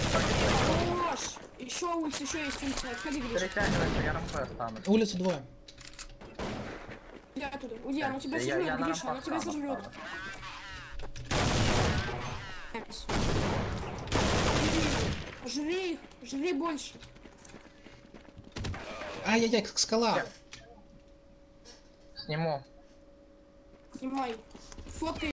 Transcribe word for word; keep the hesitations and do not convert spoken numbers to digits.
Хорош! Еще улица, еще есть улица. Отходи, Гриш. Перетягивайся, я рампой останусь. Улицу двоє. Иди оттуда. Уйди, она тебя Я- я сожрет, на Гриша, она рампах тебя сам сожрет. останусь. Жри их, жри больше. Ай-яй-яй, скала. Сниму. Снимай. Фоткай.